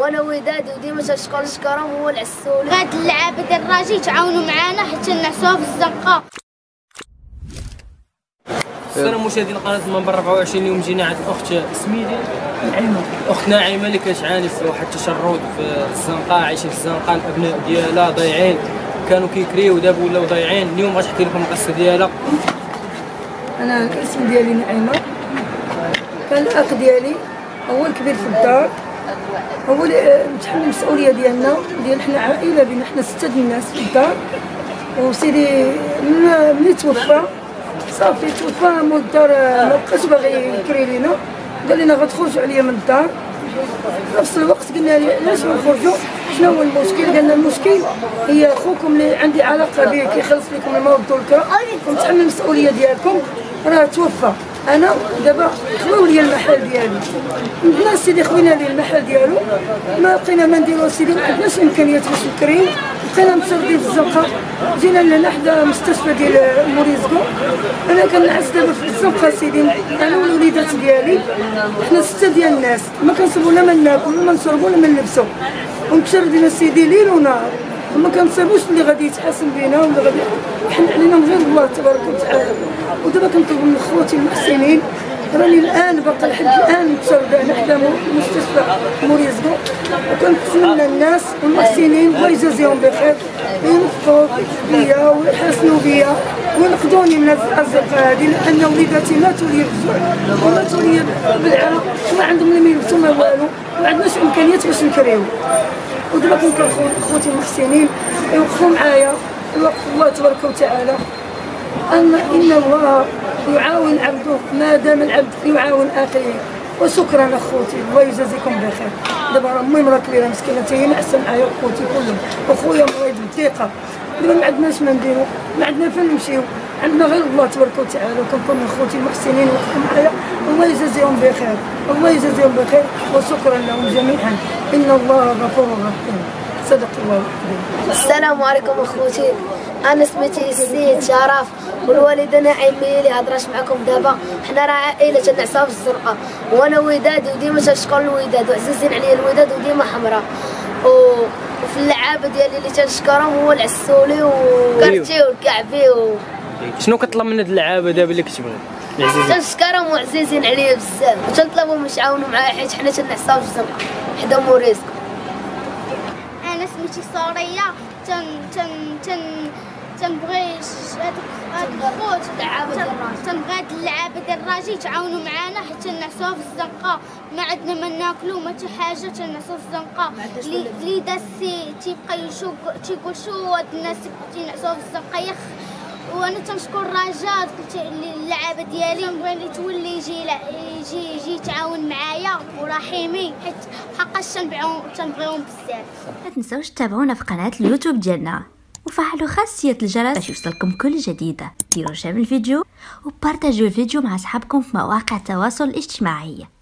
وانا وداد وديما تنشكر شكرهم هو العسول. هاد اللعابه ديال الراجي تعاونوا معنا حتى نعسوها في الزنقه. السلام مشاهدين قناه المنبر 24. اليوم جينا عند الاخت سميتي نعيمه، الاخت نعيمه اللي كتعاني في واحد التشرد في الزنقه، عايشه في الزنقه. الابناء ديالها ضايعين، كانوا كيكريو دابا ولاو ضايعين. اليوم غتحكي لكم القصه ديالها. انا الاسم ديالي نعيمه، كان الاخ ديالي هو الكبير في الدار، هو اللي متحمل المسؤوليه ديالنا، ديال حنا عائله بين حنا 6 الناس في الدار. وسيدي ملي توفى صافي توفى مول الدار، ما بقاش باغي يكري لينا، قال لنا غتخرجوا عليا من الدار. في نفس الوقت قلنا ليه علاش ما نخرجوا، شنو هو المشكل؟ قالنا المشكل هي خوكم اللي عندي علاقه به كيخلص لكم الماء والدركه ومتحمل المسؤوليه ديالكم راه توفى. انا دابا خليو لي المحل ديالي، الناس سيدي خوينا لي المحل ديالو، ما بقينا ما نديرو سيدي، ما عندناش امكانيات باش نكريو، بقينا متردين في الزنقه. جينا لهنا حدا مستشفى ديال موريزكو، انا كنعس دابا في الزنقه سيدي، انا والوليدات ديالي، حنا 6 ديال الناس، ما كنصبروا لا ما ناكلوا لا ما نشربوا لا ما نلبسوا، ومتشردين سيدي ليل ونهار، وما كنصيبوش اللي غادي يتحاسب بينا ولا غادي يحن علينا من غير الله تبارك وتعالى. ودابا كنطلب من خواتي المحسنين، راني الان باقا لحد الان متشرده انا حدا مستشفى موريزكو، وكنتمنى الناس والمحسنين الله يجازيهم بخير ينفقوا بيا ويحسنوا بيا وينقذوني من الازقه هذه، لان وليداتي ماتوا لي بالجوع وماتوا لي بالعرق، وما عندهم لا ما يلبسوا ما والو، ما عندناش امكانيات باش نكريو. ودابا كنكون خوتي المحسنين يوقفوا معايا ويوقف الله تبارك وتعالى، ان الله يعاون عبده ما دام العبد يعاون اخيه. وشكرا اخوتي، الله يجازيكم بخير. دابا راه امي مرا كبيره مسكينه حتى هي نعسه معايا وخوتي كلهم، وخويا مريض بالضيقه، دابا ما عندناش ما نديرو، ما عندنا فين نمشيو، عندنا غير الله تبارك وتعالى. وكنكون من خوتي المحسنين وقفوا معايا، الله يجازيهم بخير، الله يجازيهم بخير، وشكرا لهم جميعا، ان الله غفور رحيم. صدق الله العظيم. السلام عليكم اخوتي، انا سميتي السيد شرف، والوالده نعيمه اللي هضرات معكم دابا. حنا راه عائله تنعسها في الزرقاء، وانا وداد وديما تنشكر الوداد وعزيزين عليا الوداد وديما حمراء. وفي اللعابه ديالي اللي تنشكرهم هو العسولي وكارتي والكعبي شنو كطلب من هاد اللعابه دابا اللي كتبغي العزيزين؟ تنشكرهم وعزيزين عليا بزاف، وتنطلبهم يعاونوا معايا حيت حنا تنعسها في الزرقاء حدا موريزكو. انا سميتي سوريا، تنبغي هاد الخوت تنبغي هاد اللعابه ديال الراجي يتعاونوا معنا حتى نعسوها في الزنقه، ما عندنا ما ناكلو ما حتى حاجه، تنعسوا في الزنقه. اللي داسي تيبقى تيقول شو هاد الناس تينعسوها في الزنقه وانا تنشكر الرجاء اللعابه ديالي، نبغي اللي تولي يجي يتعاون معايا ورحيمي، حيت حقاش تنبغيهم بزاف. ما تنساوش تتابعونا في قناه اليوتيوب ديالنا وفعلوا خاصيه الجرس باش يوصلكم كل جديده. ديروا شير الفيديو وبارطاجيو الفيديو مع اصحابكم في مواقع التواصل الاجتماعي.